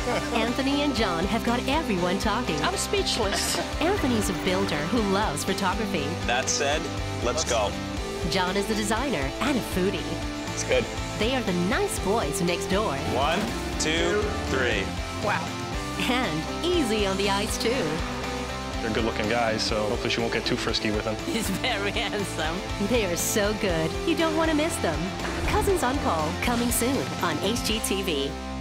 Anthony and John have got everyone talking. I'm speechless. Anthony's a builder who loves photography. That said, let's go. John is the designer and a foodie. It's good. They are the nice boys next door. 1, 2, 3. Wow. And easy on the ice, too. They're good-looking guys, so hopefully she won't get too frisky with them. He's very handsome. They are so good, you don't want to miss them. Cousins on Call, coming soon on HGTV.